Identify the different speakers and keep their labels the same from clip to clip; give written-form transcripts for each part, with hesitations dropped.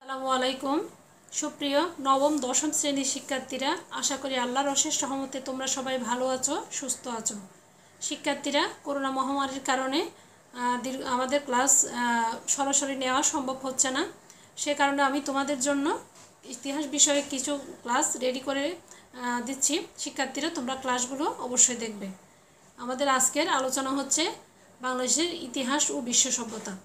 Speaker 1: আসসালামু আলাইকুম। সুপ্রিয় নবম দশম শ্রেণীর শিক্ষার্থীরা, আশা করি আল্লাহর অশেষ রহমতে তোমরা সবাই ভালো আছো, সুস্থ আছো। শিক্ষার্থীরা, করোনা মহামারীর কারণে আমাদের ক্লাস সরাসরি নেওয়া সম্ভব হচ্ছে না। সে কারণে আমি তোমাদের জন্য ইতিহাস বিষয়ে কিছু ক্লাস রেডি করে দিচ্ছি। শিক্ষার্থীরা, তোমরা ক্লাসগুলো অবশ্যই দেখবে। আমাদের আজকের আলোচনা হচ্ছে বাংলাদেশের ইতিহাস ও বিশ্ব সভ্যতা।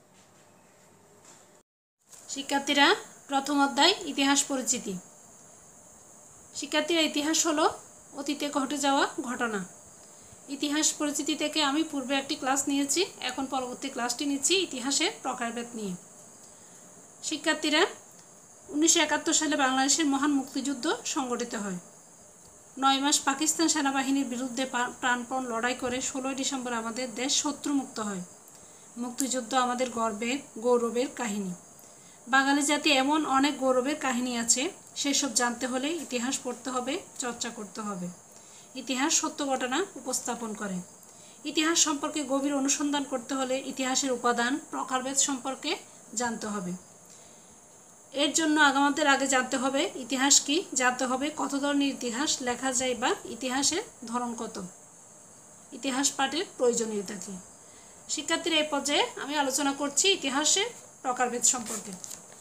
Speaker 1: শিক্ষার্থীরা, প্রথম অধ্যায় ইতিহাস পরিচিতি। শিক্ষার্থীরা, ইতিহাস হলো অতীতে ঘটে যাওয়া ঘটনা। ইতিহাস পরিচিতি থেকে আমি পূর্বে একটি ক্লাস নিয়েছি, এখন পরবর্তী ক্লাসটি নিচ্ছি ইতিহাসের প্রকারভেদ নিয়ে। শিক্ষার্থীরা, 1971 সালে বাংলাদেশের মহান মুক্তিযুদ্ধ সংগঠিত হয়। 9 মাস পাকিস্তান সেনাবাহিনীর বিরুদ্ধে প্রাণপণ লড়াই করে 16 ডিসেম্বর আমাদের দেশ শত্রুমুক্ত হয়। মুক্তিযুদ্ধ আমাদের গৌরবের কাহিনী। বাঙালি জাতি এমন অনেক গৌরবের কাহিনী আছে, সেসব জানতে হলে ইতিহাস পড়তে হবে, চর্চা করতে হবে। ইতিহাস সত্য ঘটনা উপস্থাপন করে। ইতিহাস সম্পর্কে গভীর অনুসন্ধান করতে হলে ইতিহাসের উপাদান প্রকারভেদ সম্পর্কে জানতে হবে। এর জন্য আমাদের আগে জানতে হবে ইতিহাস কি, জানতে হবে কত ধরনের ইতিহাস লেখা যায় বা ইতিহাসের ধরন কত, ইতিহাস পাঠের প্রয়োজনীয়তা কী। শিক্ষার্থীরা, এই পর্যায়ে আমি আলোচনা করছি ইতিহাসের প্রকারভেদ সম্পর্কে।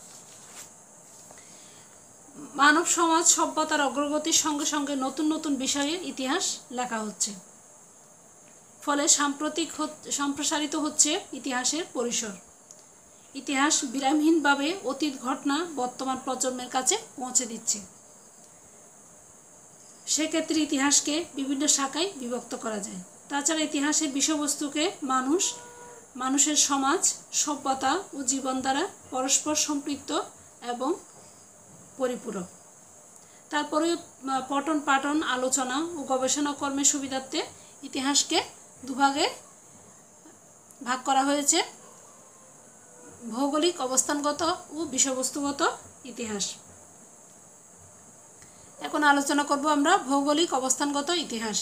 Speaker 1: মানব সমাজ সভ্যতার অগ্রগতির সঙ্গে সঙ্গে নতুন নতুন বিষয়ে ইতিহাস লেখা হচ্ছে, ফলে সম্প্রসারিত হচ্ছে ইতিহাসের পরিসর। ইতিহাস বিরামহীনভাবে অতীত ঘটনা বর্তমান প্রজন্মের কাছে পৌঁছে দিচ্ছে। সেক্ষেত্রে ইতিহাসকে বিভিন্ন শাখায় বিভক্ত করা যায়। তাছাড়া ইতিহাসের বিষয়বস্তুকে মানুষের সমাজ, সভ্যতা ও জীবন দ্বারা পরস্পর সম্পৃক্ত এবং পরিপূরক। তারপরে পঠন পাঠন, আলোচনা ও গবেষণা কর্মের সুবিধার্থে ইতিহাসকে দুভাগে ভাগ করা হয়েছে: ভৌগোলিক অবস্থানগত ও বিষয়বস্তুগত ইতিহাস। এখন আলোচনা করব আমরা ভৌগোলিক অবস্থানগত ইতিহাস।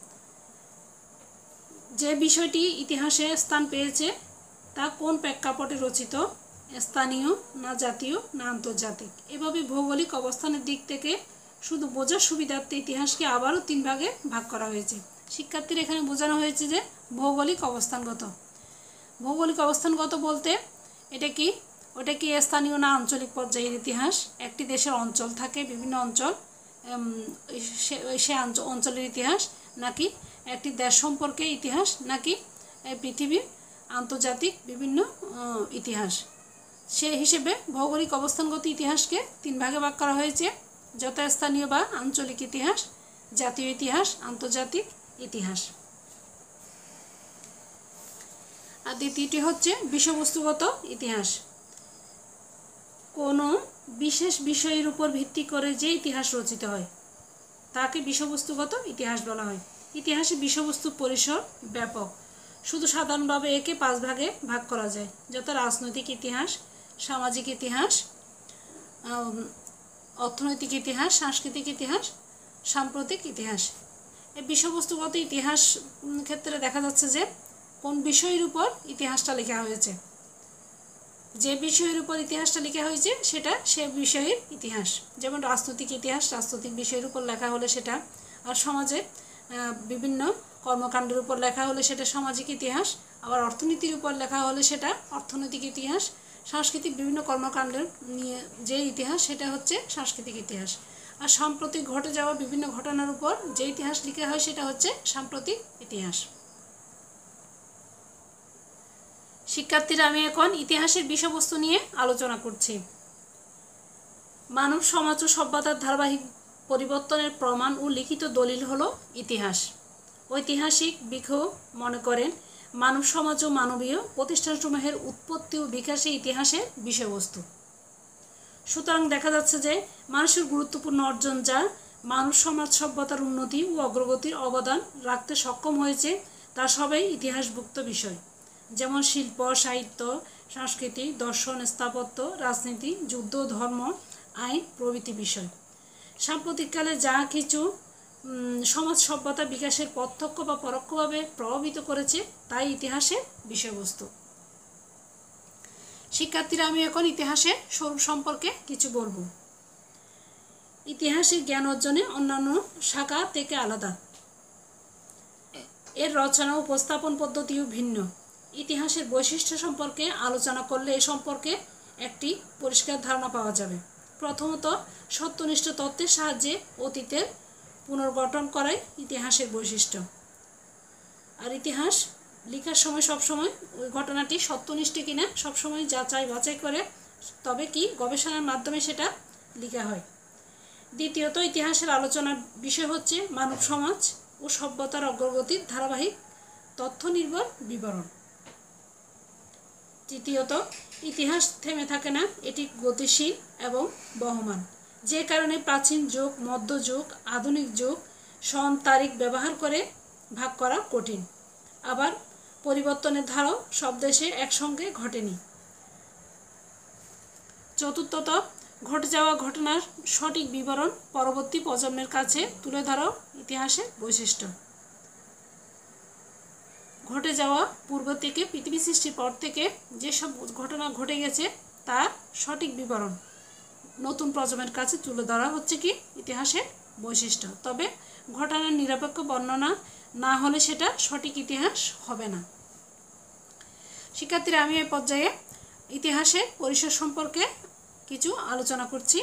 Speaker 1: যে বিষয়টি ইতিহাসে স্থান পেয়েছে তা কোন প্রেক্ষাপটে রচিত, স্থানীয় না জাতীয় না আন্তর্জাতিক। এভাবে ভৌগোলিক অবস্থানের দিক থেকে শুধু বোঝার সুবিধার্থে ইতিহাসকে আবারও 3 ভাগে ভাগ করা হয়েছে। শিক্ষার্থীরা, এখানে বোঝানো হয়েছে যে ভৌগোলিক অবস্থানগত। ভৌগোলিক অবস্থানগত বলতে ওটা কি স্থানীয় না আঞ্চলিক পর্যায়ের ইতিহাস। একটি দেশের অঞ্চল থাকে, বিভিন্ন অঞ্চল, সে অঞ্চলের ইতিহাস, নাকি একটি দেশ সম্পর্কে ইতিহাস, নাকি পৃথিবীর আন্তর্জাতিক বিভিন্ন ইতিহাস। সে হিসেবে ভৌগোলিক অবস্থানগত ইতিহাসকে 3 ভাগে ভাগ করা হয়েছে: যথাস্থানীয় বা আঞ্চলিক ইতিহাস, জাতীয় ইতিহাস, আন্তর্জাতিক ইতিহাস। আর দ্বিতীয়টি হচ্ছে বিষয়বস্তুগত ইতিহাস। কোনো বিশেষ বিষয়ের উপর ভিত্তি করে যে ইতিহাস রচিত হয় তাকে বিষয়বস্তুগত ইতিহাস বলা হয়। ইতিহাসে বিষয়বস্তু পরিসর ব্যাপক। শুধু সাধারণভাবে একে 5 ভাগে ভাগ করা যায়, যথা রাজনৈতিক ইতিহাস, সামাজিক ইতিহাস, অর্থনৈতিক ইতিহাস, সাংস্কৃতিক ইতিহাস, সাম্প্রতিক ইতিহাস। এই বিষয়বস্তুগত ইতিহাস ক্ষেত্রে দেখা যাচ্ছে যে কোন বিষয়ের উপর ইতিহাসটা লেখা হয়েছে। যে বিষয়ের উপর ইতিহাসটা লেখা হয়েছে সেটা সে বিষয়ের ইতিহাস। যেমন রাজনৈতিক ইতিহাস রাজনৈতিক বিষয়ের উপর লেখা হলে সেটা, আর সমাজে বিভিন্ন কর্মকাণ্ডের উপর লেখা হলে সেটা সামাজিক ইতিহাস। আবার অর্থনীতির উপর লেখা হলে সেটা অর্থনৈতিক ইতিহাস। সাংস্কৃতিক বিভিন্ন কর্মকাণ্ডের নিয়ে যে ইতিহাস সেটা হচ্ছে সাংস্কৃতিক ইতিহাস। আর সাম্প্রতিক ঘটে যাওয়া বিভিন্ন ঘটনার উপর যে ইতিহাস লেখা হয় সেটা হচ্ছে সাম্প্রতিক ইতিহাস। শিক্ষার্থীরা, আমি এখন ইতিহাসের বিষয়বস্তু নিয়ে আলোচনা করছি। মানব সমাজ ও সভ্যতার ধারাবাহিক পরিবর্তনের প্রমাণ ও লিখিত দলিল হলো ইতিহাস। ঐতিহাসিক বিক্ষোভ মনে করেন মানব সমাজ ও মানবীয় প্রতিষ্ঠানসমূহের উৎপত্তি ও বিকাশে ইতিহাসের বিষয়বস্তু। সুতরাং দেখা যাচ্ছে যে মানুষের গুরুত্বপূর্ণ অর্জন যা মানব সমাজ সভ্যতার উন্নতি ও অগ্রগতির অবদান রাখতে সক্ষম হয়েছে তা সবই ইতিহাসভুক্ত বিষয়। যেমন শিল্প, সাহিত্য, সংস্কৃতি, দর্শন, স্থাপত্য, রাজনীতি, যুদ্ধ, ধর্ম, আইন প্রভৃতি বিষয়। সাম্প্রতিককালে যা কিছু সমাজ সভ্যতা বিকাশের প্রত্যক্ষ বা পরোক্ষভাবে প্রভাবিত করেছে তাই ইতিহাসের বিষয়বস্তু। শিক্ষার্থীরা, আমি এখন ইতিহাসের স্বরূপ সম্পর্কে কিছু বলবো। ইতিহাসের জ্ঞান অর্জনে অন্যান্য শাখা থেকে আলাদা। এর রচনা উপস্থাপন পদ্ধতিও ভিন্ন। ইতিহাসের বৈশিষ্ট্য সম্পর্কে আলোচনা করলে এ সম্পর্কে একটি পরিষ্কার ধারণা পাওয়া যাবে। প্রথমত, সত্যনিষ্ঠ তথ্যের সাহায্যে অতীতের পুনর্গঠন করাই ইতিহাসের বৈশিষ্ট্য। আর ইতিহাস লেখার সময় সবসময় ওই ঘটনাটি সত্যনিষ্ঠ কিনা সবসময় যাচাই বাছাই করে তবে কি গবেষণার মাধ্যমে সেটা লেখা হয়। দ্বিতীয়ত, ইতিহাসের আলোচনার বিষয় হচ্ছে মানব সমাজ ও সভ্যতার অগ্রগতির ধারাবাহিক তথ্য নির্ভর বিবরণ। তৃতীয়ত, ইতিহাস থেমে থাকে না, এটি গতিশীল এবং বহমান, যে কারণে প্রাচীন যুগ, মধ্যযুগ, আধুনিক যুগ সন তারিখ ব্যবহার করে ভাগ করা কঠিন। আবার পরিবর্তনের ধারাও সব দেশে একসঙ্গে ঘটেনি। চতুর্থত, ঘটে যাওয়া ঘটনার সঠিক বিবরণ পরবর্তী প্রজন্মের কাছে তুলে ধরাও ইতিহাসের বৈশিষ্ট্য। ঘটে যাওয়া পূর্ব থেকে পৃথিবী সৃষ্টির পর থেকে যেসব ঘটনা ঘটে গেছে তার সঠিক বিবরণ নতুন প্রজন্মের কাছে তুলে ধরা হচ্ছে কি ইতিহাসের বৈশিষ্ট্য। তবে ঘটনার নিরপেক্ষ বর্ণনা না হলে সেটা সঠিক ইতিহাস হবে না। শিক্ষার্থীরা, আমি এই পর্যায়ে ইতিহাসের পরিসর সম্পর্কে কিছু আলোচনা করছি।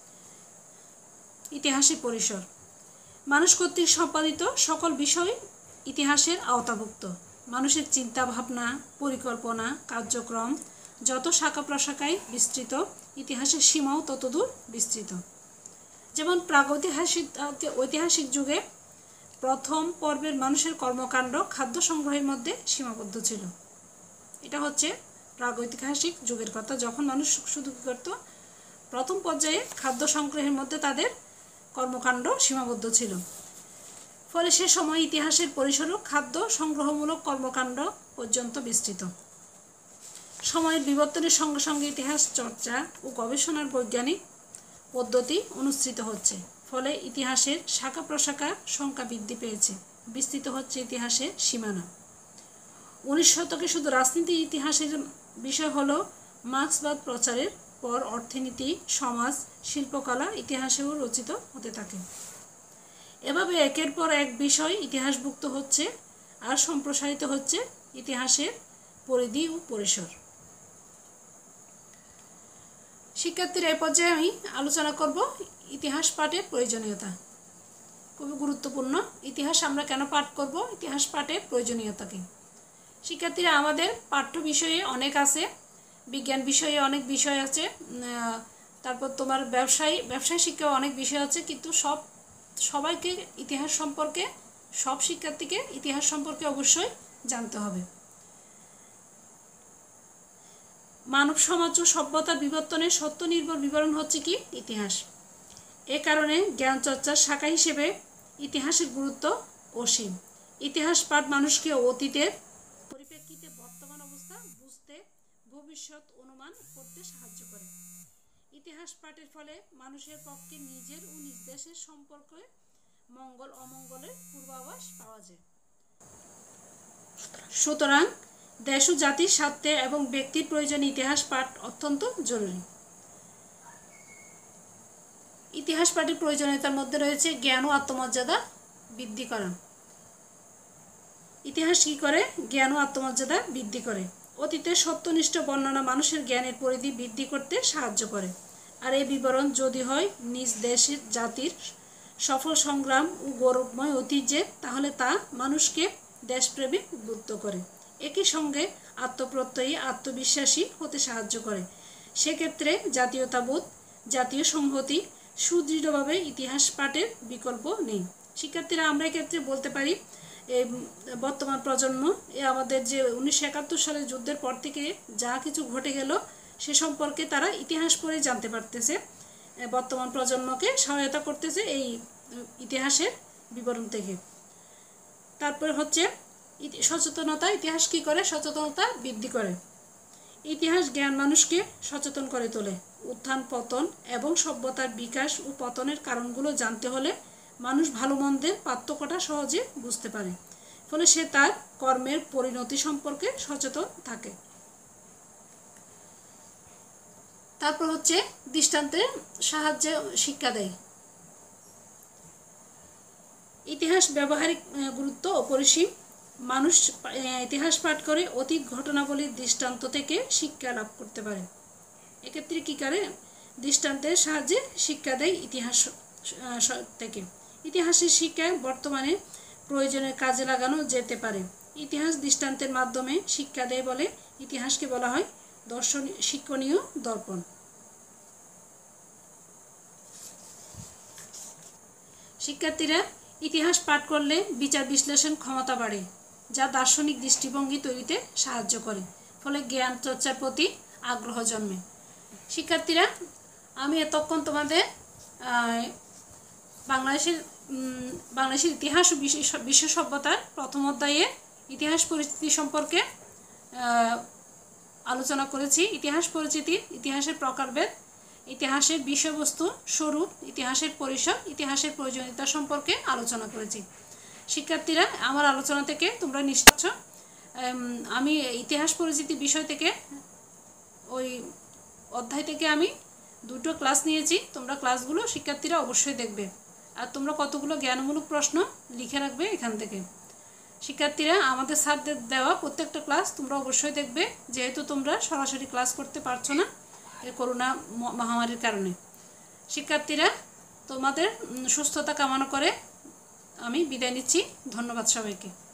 Speaker 1: ইতিহাসের পরিসর মানুষ কর্তৃক সম্পাদিত সকল বিষয় ইতিহাসের আওতাভুক্ত। মানুষের চিন্তা ভাবনা, পরিকল্পনা, কার্যক্রম যত শাখা প্রশাখায় বিস্তৃত, ইতিহাসের সীমাও ততদূর বিস্তৃত। যেমন ঐতিহাসিক যুগে প্রথম পর্বের মানুষের কর্মকাণ্ড খাদ্য সংগ্রহের মধ্যে সীমাবদ্ধ ছিল। এটা হচ্ছে প্রাগৈতিহাসিক যুগের কথা, যখন মানুষ শুধু কী করত, প্রথম পর্যায়ে খাদ্য সংগ্রহের মধ্যে তাদের কর্মকাণ্ড সীমাবদ্ধ ছিল। ফলে সে সময় ইতিহাসের পরিসরও খাদ্য সংগ্রহমূলক কর্মকাণ্ড পর্যন্ত বিস্তৃত। সময়ের বিবর্তনের সঙ্গে সঙ্গে ইতিহাস চর্চা ও গবেষণার বৈজ্ঞানিক পদ্ধতি অনুসৃত হচ্ছে। ফলে ইতিহাসের শাখা প্রশাখা সংখ্যা বৃদ্ধি পেয়েছে, বিস্তৃত হচ্ছে ইতিহাসের সীমানা। 19 শতকে শুধু রাজনীতি ইতিহাসের বিষয় হলো মার্ক্সবাদ প্রচারের পর অর্থনীতি, সমাজ, শিল্পকলা ইতিহাসেও রচিত হতে থাকে। এভাবে একের পর এক বিষয় ইতিহাসভুক্ত হচ্ছে আর সম্প্রসারিত হচ্ছে ইতিহাসের পরিধি ও পরিসর। শিক্ষার্থীরা, এই পর্যায়ে আমি আলোচনা করব ইতিহাস পাঠের প্রয়োজনীয়তা। খুবই গুরুত্বপূর্ণ। ইতিহাস আমরা কেন পাঠ করব, ইতিহাস পাঠের প্রয়োজনীয়তা কী? শিক্ষার্থীরা, আমাদের পাঠ্য বিষয়ে অনেক আছে, বিজ্ঞান বিষয়ে অনেক বিষয় আছে, তারপর তোমার ব্যবসায় শিক্ষাও অনেক বিষয় আছে, কিন্তু সবাইকে ইতিহাস সম্পর্কে, সব শিক্ষার্থীকে ইতিহাস সম্পর্কে অবশ্যই জানতে হবে। মানব সমাজ ও সভ্যতার বিবর্তনের সত্য নির্ভর বিবরণ হচ্ছে কি ইতিহাস। এ কারণে জ্ঞান চর্চার শাখা হিসেবে ইতিহাসের গুরুত্ব অসীম। ইতিহাস পাঠ মানুষকে অতীতের পরিপ্রেক্ষিতে বর্তমান অবস্থা বুঝতে, ভবিষ্যৎ অনুমান করতে সাহায্য করে। ইতিহাস পাঠের ফলে মানুষের পক্ষে নিজের ও নিজ দেশের সম্পর্কে মঙ্গল অমঙ্গলের পূর্বাভাস পাওয়া যায়। সুতরাং দেশ ও জাতির স্বার্থে এবং ব্যক্তির প্রয়োজনে ইতিহাস পাঠ অত্যন্ত জরুরি। ইতিহাস পাঠের প্রয়োজনীয়তার মধ্যে রয়েছে জ্ঞান ও আত্মমর্যাদা বৃদ্ধি করা। ইতিহাস কী করে? জ্ঞান ও আত্মমর্যাদা বৃদ্ধি করে। অতীতের সত্যনিষ্ঠ বর্ণনা মানুষের জ্ঞানের পরিধি বৃদ্ধি করতে সাহায্য করে। আর এই বিবরণ যদি হয় নিজ দেশের জাতির সফল সংগ্রাম ও গৌরবময় ঐতিহ্যে, তাহলে তা মানুষকে দেশপ্রেমে উদ্বুদ্ধ করে। একই সঙ্গে আত্মপ্রত্যয়ী, আত্মবিশ্বাসী হতে সাহায্য করে। সেক্ষেত্রে জাতীয়তাবোধ, জাতীয় সংহতি সুদৃঢ়ভাবে ইতিহাস পাঠের বিকল্প নেই। শিক্ষার্থীরা, আমরা এক্ষেত্রে বলতে পারি এই বর্তমান প্রজন্ম আমাদের যে 1971 সালের যুদ্ধের পর থেকে যা কিছু ঘটে গেল সে সম্পর্কে তারা ইতিহাস পড়ে জানতে পারতেছে, বর্তমান প্রজন্মকে সহায়তা করতেছে এই ইতিহাসের বিবরণ থেকে। তারপর হচ্ছে সচেতনতা। ইতিহাস কী করে? সচেতনতা বৃদ্ধি করে। ইতিহাস জ্ঞান মানুষকে সচেতন করে তোলে। উত্থান পতন এবং সভ্যতার বিকাশ ও পতনের কারণগুলো জানতে হলে মানুষ ভালো মন্দের পার্থক্যটা সহজে বুঝতে পারে। ফলে সে তার কর্মের পরিণতি সম্পর্কে সচেতন থাকে। তারপর হচ্ছে দৃষ্টান্তের সাহায্যে শিক্ষা দেয়। ইতিহাস ব্যবহারিক গুরুত্ব অপরিসীম। মানুষ ইতিহাস পাঠ করে অতীত ঘটনাবলীর দৃষ্টান্ত থেকে শিক্ষা লাভ করতে পারে। এক্ষেত্রে কী করে? দৃষ্টান্তের সাহায্যে শিক্ষা দেয় ইতিহাস থেকে। ইতিহাসের শিক্ষা বর্তমানে প্রয়োজনে কাজে লাগানো যেতে পারে। ইতিহাস দৃষ্টান্তের মাধ্যমে শিক্ষা দেয় বলে ইতিহাসকে বলা হয় শিক্ষণীয় দর্পণ। শিক্ষার্থীরা ইতিহাস পাঠ করলে বিচার বিশ্লেষণ ক্ষমতা বাড়ে, যা দার্শনিক দৃষ্টিভঙ্গি তৈরিতে সাহায্য করে, ফলে জ্ঞান চর্চার প্রতি আগ্রহ জন্মে। শিক্ষার্থীরা, আমি এতক্ষণ তোমাদের বাংলাদেশের ইতিহাস ও বিশ্ব সভ্যতার প্রথম অধ্যায়ে ইতিহাস পরিচিতি সম্পর্কে আলোচনা করেছি। ইতিহাস পরিচিতি, ইতিহাসের প্রকারভেদ, ইতিহাসের বিষয়বস্তু, স্বরূপ, ইতিহাসের পরিসর, ইতিহাসের প্রয়োজনীয়তা সম্পর্কে আলোচনা করেছি। শিক্ষার্থীরা, আমার আলোচনা থেকে তোমরা নিশ্চিত আমি ইতিহাস পরিচিতি বিষয় থেকে ওই অধ্যায় থেকে আমি 2টো ক্লাস নিয়েছি। তোমরা ক্লাসগুলো শিক্ষার্থীরা অবশ্যই দেখবে, আর তোমরা কতগুলো জ্ঞানমূলক প্রশ্ন লিখে রাখবে এখান থেকে। শিক্ষার্থীরা, আমাদের স্যারদের দেওয়া প্রত্যেকটা ক্লাস তোমরা অবশ্যই দেখবে, যেহেতু তোমরা সরাসরি ক্লাস করতে পারছো না এই করোনা মহামারীর কারণে। শিক্ষার্থীরা, তোমাদের সুস্থতা কামনা করে আমি বিদায় নিচ্ছি। ধন্যবাদ সবাইকে।